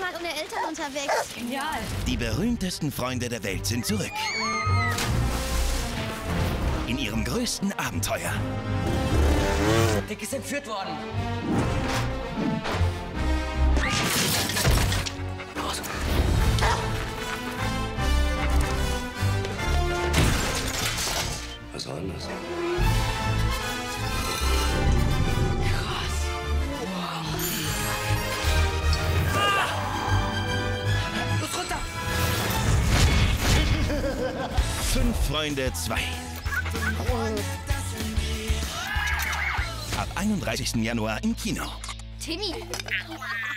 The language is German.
Mal ohne Eltern unterwegs. Genial. Die berühmtesten Freunde der Welt sind zurück. In ihrem größten Abenteuer. Dick ist entführt worden. Los. Was war denn das? Krass. Wow. Los runter. 5 Freunde 2. Ab 31. Januar im Kino. Timmy.